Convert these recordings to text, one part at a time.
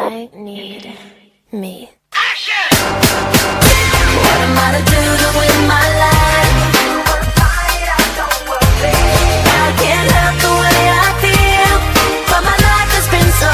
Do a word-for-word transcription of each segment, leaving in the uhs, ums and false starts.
I need me. What am I to do to win my life? I can't help the way I feel, but my life has been so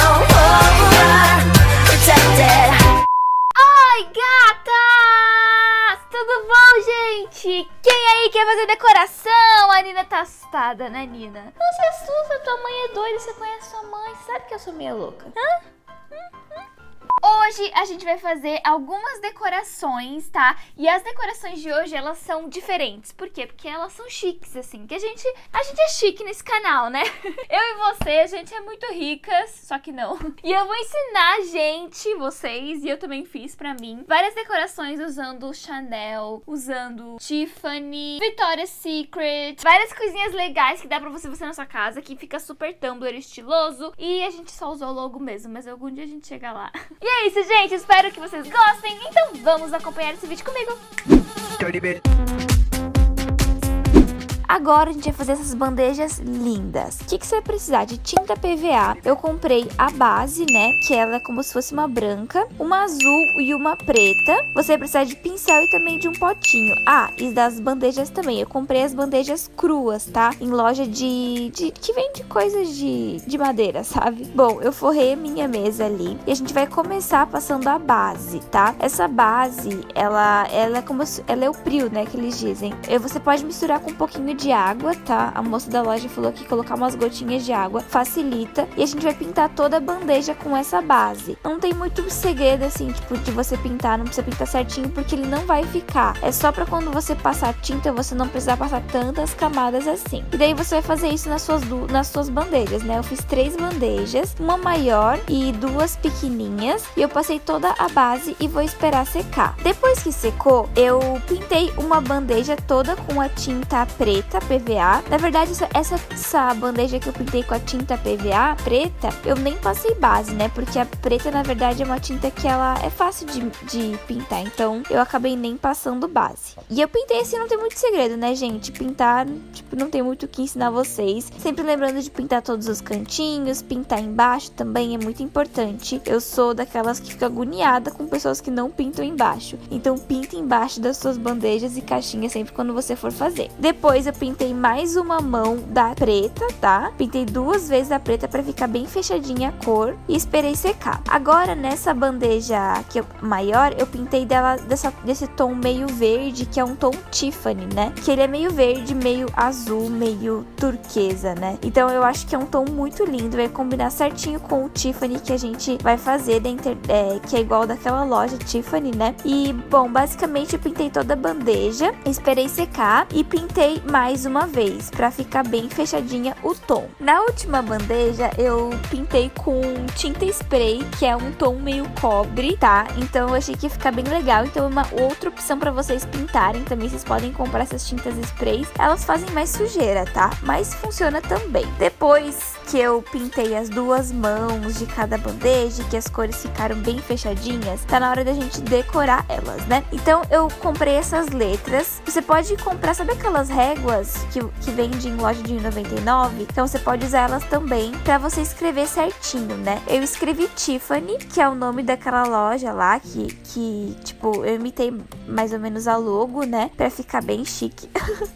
overprotected. Oi, gatas! Tudo bom, gente? Quem aí quer fazer decoração? A Nina tá assustada, né, Nina? Não se assusta, tua mãe é doida, você conhece sua mãe, sabe que eu sou meio louca. Hã? Hoje a gente vai fazer algumas decorações, tá? E as decorações de hoje, elas são diferentes. Por quê? Porque elas são chiques, assim. Que a gente, a gente é chique nesse canal, né? Eu e você, a gente é muito ricas, só que não. E eu vou ensinar a gente, vocês, e eu também fiz pra mim, várias decorações usando Chanel, usando Tiffany, Victoria's Secret, várias coisinhas legais que dá pra você fazer na sua casa, que fica super Tumblr estiloso. E a gente só usou o logo mesmo, mas algum dia a gente chega lá. E é isso, gente. Espero que vocês gostem. Então vamos acompanhar esse vídeo comigo. Agora a gente vai fazer essas bandejas lindas. O que, que você vai precisar? De tinta P V A. Eu comprei a base, né? Que ela é como se fosse uma branca, uma azul e uma preta. Você vai precisar de pincel e também de um potinho. Ah, e das bandejas também. Eu comprei as bandejas cruas, tá? Em loja de... de que vende coisas de, de madeira, sabe? Bom, eu forrei a minha mesa ali. E a gente vai começar passando a base, tá? Essa base, ela, ela é como se... ela é o prio, né? Que eles dizem. E você pode misturar com um pouquinho de água, tá? A moça da loja falou que colocar umas gotinhas de água facilita. E a gente vai pintar toda a bandeja com essa base. Não tem muito segredo, assim, tipo, de você pintar. Não precisa pintar certinho, porque ele não vai ficar. É só pra quando você passar tinta, você não precisar passar tantas camadas assim. E daí você vai fazer isso nas suas, nas suas bandejas, né? Eu fiz três bandejas, uma maior e duas pequenininhas. E eu passei toda a base e vou esperar secar. Depois que secou, eu pintei uma bandeja toda com a tinta preta, P V A. Na verdade, essa, essa, essa bandeja que eu pintei com a tinta P V A preta, eu nem passei base, né? Porque a preta, na verdade, é uma tinta que ela é fácil de, de pintar. Então, eu acabei nem passando base. E eu pintei assim, não tem muito segredo, né, gente? Pintar, tipo, não tem muito o que ensinar vocês. Sempre lembrando de pintar todos os cantinhos, pintar embaixo também é muito importante. Eu sou daquelas que fica agoniada com pessoas que não pintam embaixo. Então, pinta embaixo das suas bandejas e caixinhas sempre quando você for fazer. Depois, eu pintei mais uma mão da preta, tá? Pintei duas vezes a preta pra ficar bem fechadinha a cor e esperei secar. Agora, nessa bandeja que eu, maior, eu pintei dela dessa, desse tom meio verde, que é um tom Tiffany, né? Que ele é meio verde, meio azul, meio turquesa, né? Então, eu acho que é um tom muito lindo, vai combinar certinho com o Tiffany que a gente vai fazer, dentro, é, que é igual daquela loja Tiffany, né? E, bom, basicamente eu pintei toda a bandeja, esperei secar e pintei mais uma vez, pra ficar bem fechadinha o tom. Na última bandeja, eu pintei com tinta spray, que é um tom meio cobre, tá? Então, eu achei que ia ficar bem legal. Então, é uma outra opção pra vocês pintarem. Também, vocês podem comprar essas tintas sprays. Elas fazem mais sujeira, tá? Mas funciona também. Depois que eu pintei as duas mãos de cada bandeja, que as cores ficaram bem fechadinhas, tá na hora da gente decorar elas, né? Então, eu comprei essas letras. Você pode comprar, sabe aquelas réguas que, que vende em loja de noventa e nove? Então, você pode usar elas também pra você escrever certinho, né? Eu escrevi Tiffany, que é o nome daquela loja lá, que, que tipo, eu imitei mais ou menos a logo, né? Pra ficar bem chique.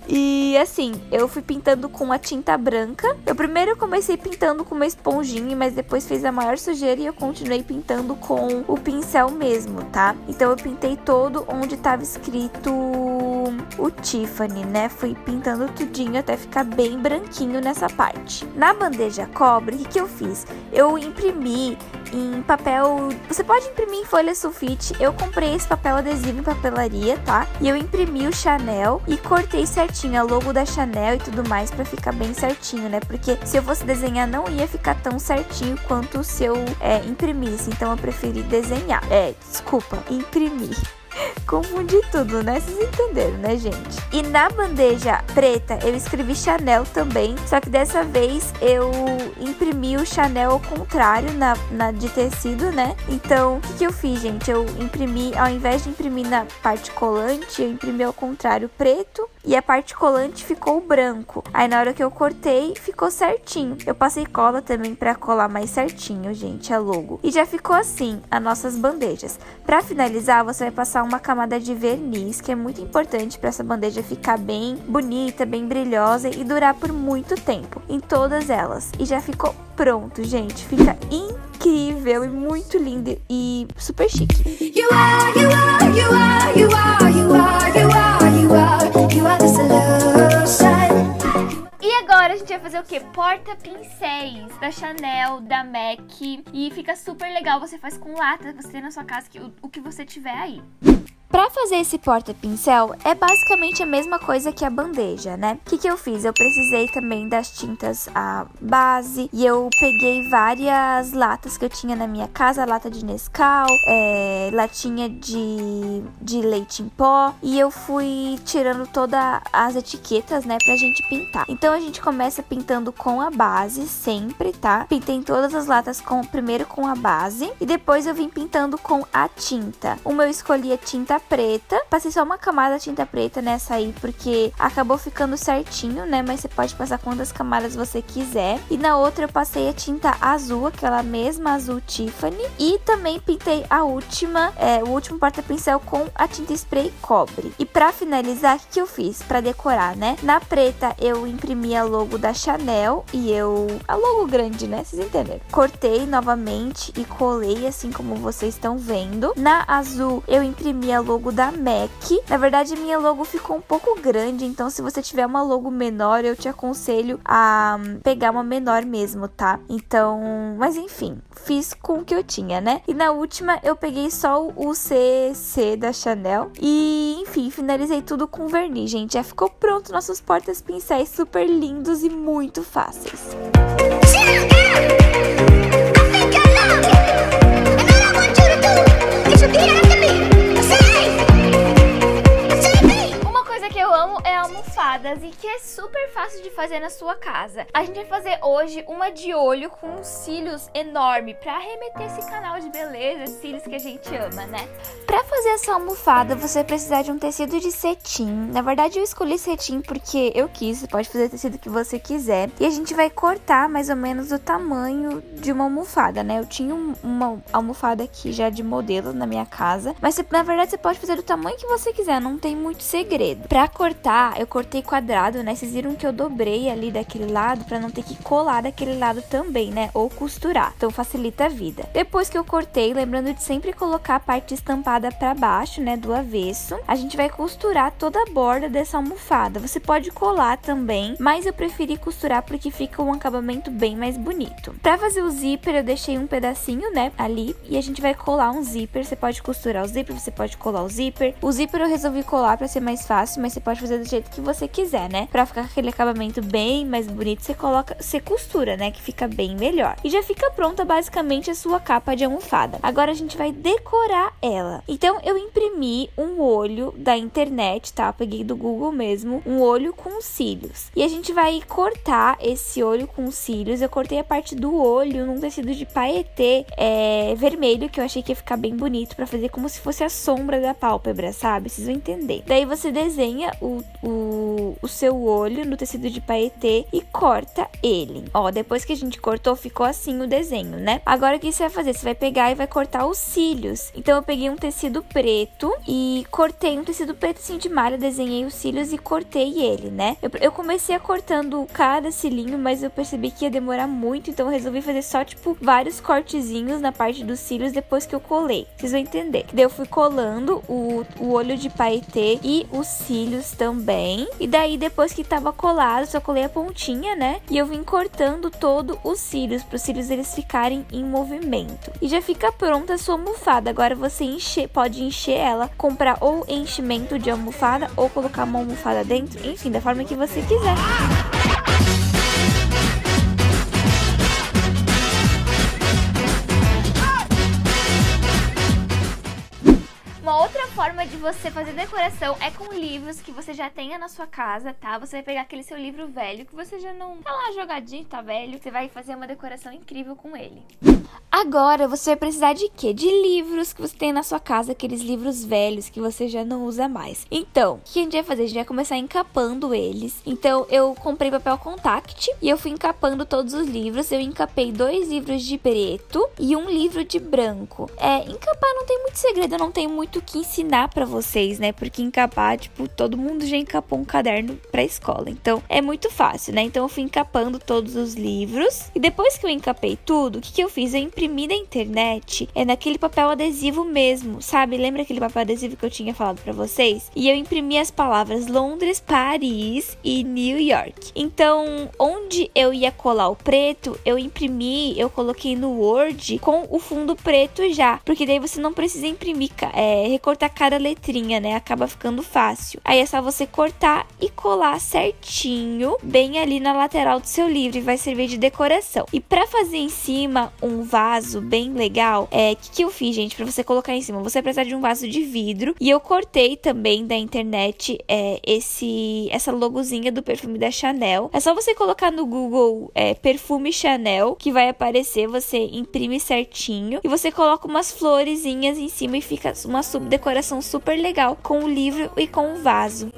E, assim, eu fui pintando com a tinta branca. Eu primeiro comecei pintando com uma esponjinha, mas depois fez a maior sujeira e eu continuei pintando com o pincel mesmo, tá? Então, eu pintei todo onde tava escrito o Tiffany, né? Fui pintando tudinho até ficar bem branquinho nessa parte. Na bandeja cobre, o que, que eu fiz? Eu imprimi em papel... Você pode imprimir em folha sulfite. Eu comprei esse papel adesivo em papelaria, tá? E eu imprimi o Chanel e cortei certinho a logo da Chanel e tudo mais pra ficar bem certinho, né? Porque se eu fosse desenhar, não ia ficar tão certinho quanto se eu é, imprimisse. Então, eu preferi desenhar. É, desculpa, imprimir. confundi tudo, né? Vocês entenderam, né, gente? E na bandeja preta eu escrevi Chanel também, só que dessa vez eu imprimi o Chanel ao contrário na, na de tecido, né? Então, o que, que eu fiz, gente? Eu imprimi, ao invés de imprimir na parte colante, eu imprimi ao contrário preto e a parte colante ficou branco. Aí na hora que eu cortei, ficou certinho. Eu passei cola também pra colar mais certinho, gente, a logo. E já ficou assim, as nossas bandejas. Pra finalizar, você vai passar uma camada de verniz, que é muito importante pra essa bandeja ficar bem bonita, bem brilhosa e durar por muito tempo, em todas elas. E já ficou pronto, gente. Fica incrível e muito lindo e super chique. You are, you are, you are, you are, you are, you are, you are, you are the solution. E agora a gente vai fazer o que? Porta-pincéis da Chanel, da MAC. E fica super legal, você faz com lata, você tem na sua casa, que, o, o que você tiver aí. Pra fazer esse porta-pincel, é basicamente a mesma coisa que a bandeja, né? O que que eu fiz? Eu precisei também das tintas a base e eu peguei várias latas que eu tinha na minha casa, lata de Nescau, é, latinha de, de leite em pó, e eu fui tirando todas as etiquetas, né, pra gente pintar. Então a gente começa pintando com a base sempre, tá? Pintei todas as latas com, primeiro com a base e depois eu vim pintando com a tinta. Uma eu escolhi a tinta preta, passei só uma camada de tinta preta nessa aí, porque acabou ficando certinho, né, mas você pode passar quantas camadas você quiser. E na outra eu passei a tinta azul, aquela mesma azul Tiffany, e também pintei a última, é, o último porta-pincel com a tinta spray cobre. E pra finalizar, o que, que eu fiz? Pra decorar, né, na preta eu imprimi a logo da Chanel e eu... a logo grande, né, vocês entenderam? Cortei novamente e colei, assim como vocês estão vendo. Na azul eu imprimi a logo da MAC. Na verdade, a minha logo ficou um pouco grande, então se você tiver uma logo menor, eu te aconselho a pegar uma menor mesmo, tá? Então, mas enfim, fiz com o que eu tinha, né? E na última, eu peguei só o C C da Chanel e, enfim, finalizei tudo com verniz, gente. Já ficou pronto nossos portas-pincéis super lindos e muito fáceis. E que é super fácil de fazer na sua casa. A gente vai fazer hoje uma de olho com cílios enorme pra remeter esse canal de beleza, cílios que a gente ama, né? Pra fazer essa almofada, você vai precisar de um tecido de cetim. Na verdade, eu escolhi cetim porque eu quis. Você pode fazer o tecido que você quiser. E a gente vai cortar mais ou menos o tamanho de uma almofada, né? Eu tinha um, uma almofada aqui já de modelo na minha casa. Mas, você, na verdade, você pode fazer do tamanho que você quiser. Não tem muito segredo. Pra cortar, eu cortei quadrado, né? Vocês viram que eu dobrei ali daquele lado pra não ter que colar daquele lado também, né? Ou costurar. Então facilita a vida. Depois que eu cortei, lembrando de sempre colocar a parte estampada pra baixo, né? Do avesso. A gente vai costurar toda a borda dessa almofada. Você pode colar também, mas eu preferi costurar porque fica um acabamento bem mais bonito. Pra fazer o zíper, eu deixei um pedacinho, né? Ali. E a gente vai colar um zíper. Você pode costurar o zíper, você pode colar o zíper. O zíper eu resolvi colar pra ser mais fácil, mas você pode fazer do jeito que você quiser, né? Pra ficar com aquele acabamento bem mais bonito, você coloca, você costura, né? Que fica bem melhor. E já fica pronta basicamente a sua capa de almofada. Agora a gente vai decorar ela. Então eu imprimi um olho da internet, tá? Eu peguei do Google mesmo, um olho com cílios. E a gente vai cortar esse olho com cílios. Eu cortei a parte do olho num tecido de paetê é, vermelho, que eu achei que ia ficar bem bonito pra fazer como se fosse a sombra da pálpebra, sabe? Vocês vão entender. Daí você desenha o, o, o seu olho no tecido de paetê e corta ele. Ó, depois que a gente cortou, ficou assim o desenho, né? Agora o que você vai fazer? Você vai pegar e vai cortar os cílios. Então eu peguei um tecido preto e cortei um tecido preto assim de malha, desenhei os cílios e cortei ele, né? Eu, eu comecei a cortando cada cilinho, mas eu percebi que ia demorar muito, então eu resolvi fazer só, tipo, vários cortezinhos na parte dos cílios depois que eu colei. Vocês vão entender. Daí eu fui colando o, o olho de paetê e os cílios também. E daí, depois que tava colado, só colei a pontinha, né? E eu vim cortando todo os cílios, para os cílios eles ficarem em movimento. E já fica pronta a sua almofada. Agora você enche, pode encher ela, comprar ou enchimento de almofada ou colocar uma almofada dentro, enfim, da forma que você quiser. Uma outra forma de você fazer decoração é com livros que você já tenha na sua casa, tá? Você vai pegar aquele seu livro velho que você já não tá lá jogadinho, tá velho. Você vai fazer uma decoração incrível com ele. Agora, você vai precisar de quê? De livros que você tem na sua casa, aqueles livros velhos que você já não usa mais. Então, o que a gente vai fazer? A gente vai começar encapando eles. Então, eu comprei papel contact e eu fui encapando todos os livros. Eu encapei dois livros de preto e um livro de branco. É, encapar não tem muito segredo, eu não tenho muito o que ensinar pra vocês, né? Porque encapar, tipo, todo mundo já encapou um caderno pra escola. Então, é muito fácil, né? Então, eu fui encapando todos os livros. E depois que eu encapei tudo, o que, que eu fiz? Eu imprimi na internet, é naquele papel adesivo mesmo, sabe? Lembra aquele papel adesivo que eu tinha falado pra vocês? E eu imprimi as palavras Londres, Paris e New York. Então, onde eu ia colar o preto, eu imprimi, eu coloquei no Word com o fundo preto já, porque daí você não precisa imprimir, é, recortar cada letrinha, né? Acaba ficando fácil. Aí é só você cortar e colar certinho, bem ali na lateral do seu livro, e vai servir de decoração. E pra fazer em cima um vaso bem legal, é, o que, que eu fiz, gente, pra você colocar em cima? Você precisa de um vaso de vidro, e eu cortei também da internet é, esse, essa logozinha do perfume da Chanel. É só você colocar no Google é, perfume Chanel, que vai aparecer, você imprime certinho, e você coloca umas florezinhas em cima e fica uma decoração super legal com o livro e com o vaso.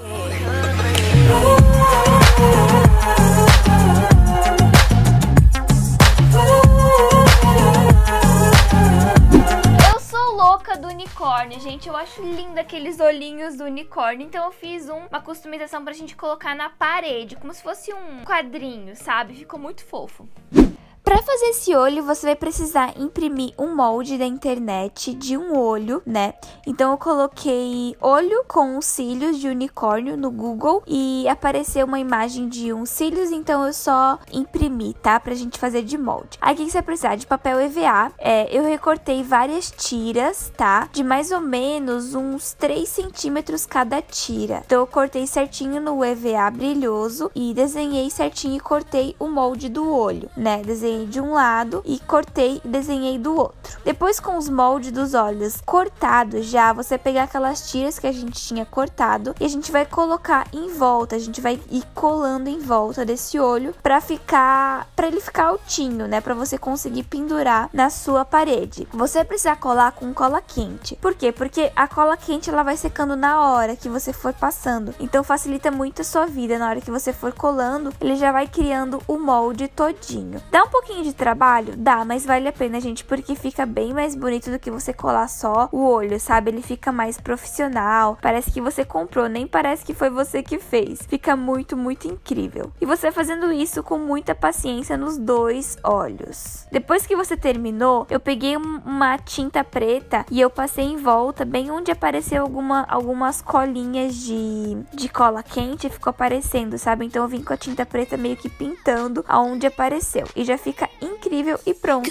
Do unicórnio, gente, eu acho lindo aqueles olhinhos do unicórnio, então eu fiz um, uma customização pra gente colocar na parede, como se fosse um quadrinho, sabe? Ficou muito fofo. Para fazer esse olho, você vai precisar imprimir um molde da internet de um olho, né? Então eu coloquei olho com os cílios de unicórnio no Google e apareceu uma imagem de uns cílios, então eu só imprimi, tá? Pra gente fazer de molde. Aí o que você vai precisar? De papel E V A. É, eu recortei várias tiras, tá? De mais ou menos uns três centímetros cada tira. Então eu cortei certinho no E V A brilhoso e desenhei certinho e cortei o molde do olho, né? Desenhei de um lado e cortei e desenhei do outro. Depois, com os moldes dos olhos cortados já, você pegar aquelas tiras que a gente tinha cortado e a gente vai colocar em volta, a gente vai ir colando em volta desse olho para ficar, para ele ficar altinho, né, para você conseguir pendurar na sua parede. Você vai precisar colar com cola quente. Por quê? Porque a cola quente ela vai secando na hora que você for passando. Então facilita muito a sua vida. Na hora que você for colando, ele já vai criando o molde todinho. Dá um pouquinho de trabalho? Dá, mas vale a pena, gente, porque fica bem mais bonito do que você colar só o olho, sabe? Ele fica mais profissional, parece que você comprou, nem parece que foi você que fez. Fica muito, muito incrível. E você fazendo isso com muita paciência nos dois olhos. Depois que você terminou, eu peguei um, uma tinta preta e eu passei em volta, bem onde apareceu alguma, algumas colinhas de, de cola quente, ficou aparecendo, sabe? Então eu vim com a tinta preta meio que pintando aonde apareceu. E já fica incrível e pronto.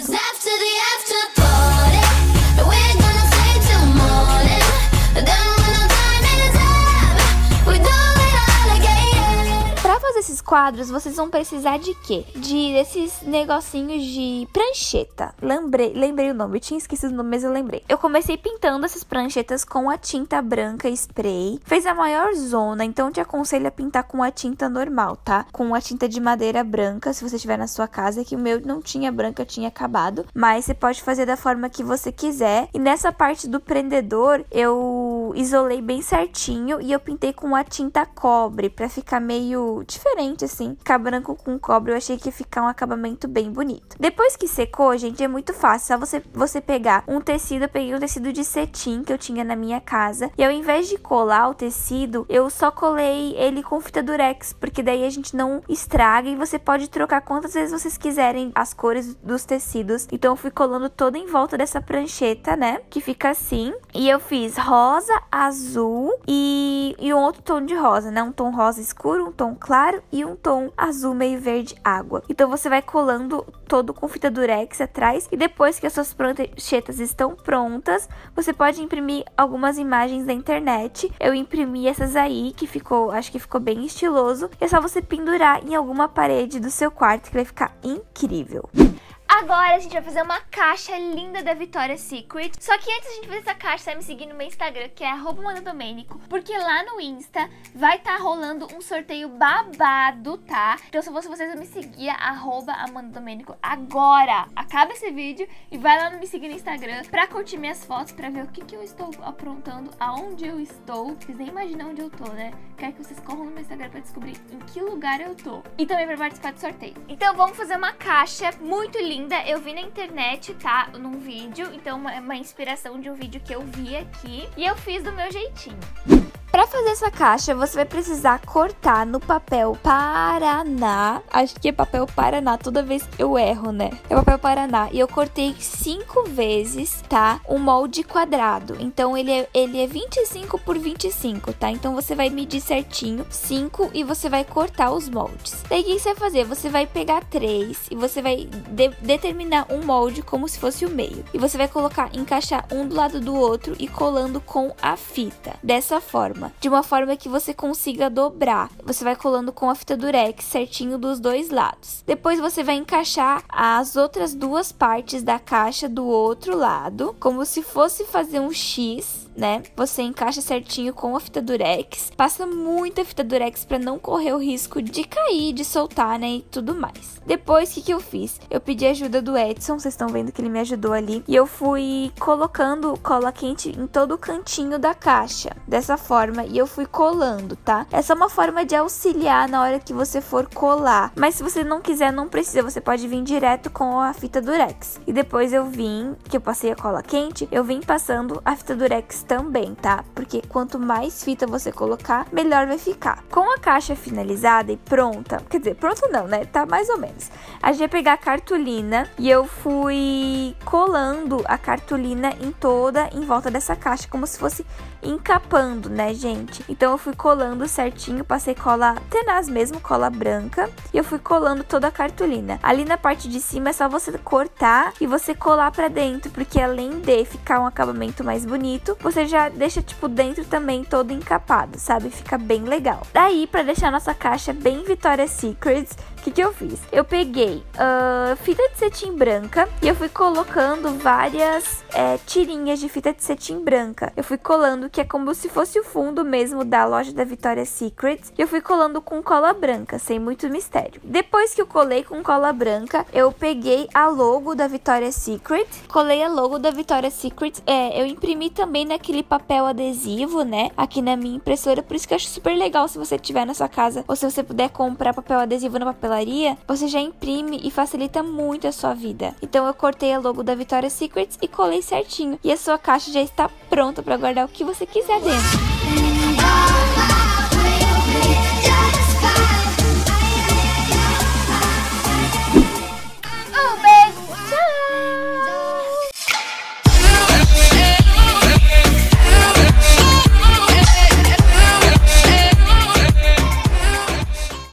Pra fazer esses quadros, vocês vão precisar de quê? De desses negocinhos de prancheta. Lembrei, lembrei o nome, eu tinha esquecido o nome, mas eu lembrei. Eu comecei pintando essas pranchetas com a tinta branca spray. Fez a maior zona, então eu te aconselho a pintar com a tinta normal, tá? Com a tinta de madeira branca, se você tiver na sua casa, que o meu não tinha branca, tinha acabado. Mas você pode fazer da forma que você quiser. E nessa parte do prendedor, eu isolei bem certinho e eu pintei com a tinta cobre, pra ficar meio diferente, assim. Ficar branco com cobre, eu achei que ia ficar um acabamento bem bonito. Depois que secou, gente, é muito fácil. Só você, você pegar um tecido, eu peguei um tecido de cetim que eu tinha na minha casa. E ao invés de colar o tecido, eu só colei ele com fita durex, porque daí a gente não estraga e você pode trocar quantas vezes vocês quiserem as cores dos tecidos. Então eu fui colando todo em volta dessa prancheta, né? Que fica assim. E eu fiz rosa, azul e, e um outro tom de rosa, né? Um tom rosa escuro, um tom claro e um tom azul meio verde água. Então você vai colando todo com fita durex atrás e depois que as suas pranchetas estão prontas, você pode imprimir algumas imagens da internet. Eu imprimi essas aí, que ficou, acho que ficou bem estiloso. E é só você pendurar em alguma parede do seu quarto que vai ficar incrível. Agora a gente vai fazer uma caixa linda da Victoria's Secret. Só que antes de a gente fazer essa caixa, você vai me seguir no meu Instagram, que é arroba Amanda Domênico, porque lá no Insta vai estar tá rolando um sorteio babado, tá? Então se fosse vocês, eu me seguir, arroba Amanda Domênico agora. Acaba esse vídeo e vai lá me seguir no Instagram pra curtir minhas fotos, pra ver o que, que eu estou aprontando, aonde eu estou. Vocês nem imaginam onde eu tô, né? Quero que vocês corram no meu Instagram pra descobrir em que lugar eu tô. E também pra participar do sorteio. Então vamos fazer uma caixa muito linda. Eu vi na internet, tá? Num vídeo. Então é uma inspiração de um vídeo que eu vi aqui. E eu fiz do meu jeitinho. Pra fazer essa caixa, você vai precisar cortar no papel Paraná. Acho que é papel Paraná, toda vez eu erro, né? É papel Paraná. E eu cortei cinco vezes, tá? Um molde quadrado. Então, ele é, ele é vinte e cinco por vinte e cinco, tá? Então, você vai medir certinho cinco e você vai cortar os moldes. Daí, o que você vai fazer? Você vai pegar três e você vai de determinar um molde como se fosse o meio. E você vai colocar, encaixar um do lado do outro e colando com a fita. Dessa forma. De uma forma que você consiga dobrar. Você vai colando com a fita durex certinho dos dois lados. Depois você vai encaixar as outras duas partes da caixa do outro lado, como se fosse fazer um X, né? Você encaixa certinho com a fita durex. Passa muita fita durex para não correr o risco de cair, de soltar, né? E tudo mais. Depois, o que, que eu fiz? Eu pedi ajuda do Edson, vocês estão vendo que ele me ajudou ali. E eu fui colocando cola quente em todo o cantinho da caixa. Dessa forma. E eu fui colando, tá? É só uma forma de auxiliar na hora que você for colar. Mas se você não quiser, não precisa. Você pode vir direto com a fita durex. E depois eu vim, que eu passei a cola quente, eu vim passando a fita durex também, tá? Porque quanto mais fita você colocar, melhor vai ficar. Com a caixa finalizada e pronta, quer dizer, pronta não, né? Tá mais ou menos. A gente vai pegar a cartolina e eu fui colando a cartolina em toda, em volta dessa caixa, como se fosse encapando, né, gente? Então eu fui colando certinho, passei cola tenaz mesmo, cola branca, e eu fui colando toda a cartolina. Ali na parte de cima é só você cortar e você colar pra dentro, porque além de ficar um acabamento mais bonito, você já deixa, tipo, dentro também todo encapado, sabe? Fica bem legal. Daí, pra deixar nossa caixa bem Victoria's Secret, o que, que eu fiz? Eu peguei uh, fita de cetim branca e eu fui colocando várias é, tirinhas de fita de cetim branca. Eu fui colando, que é como se fosse o fundo mesmo da loja da Victoria's Secret. E eu fui colando com cola branca, sem muito mistério. Depois que eu colei com cola branca, eu peguei a logo da Victoria's Secret. Colei a logo da Victoria's Secret. É, eu imprimi também naquele papel adesivo, né? Aqui na minha impressora. Por isso que eu acho super legal se você tiver na sua casa, ou se você puder comprar papel adesivo na papelaria, você já imprime e facilita muito a sua vida. Então eu cortei a logo da Victoria's Secret e colei certinho. E a sua caixa já está pronta para guardar o que você quiser dentro.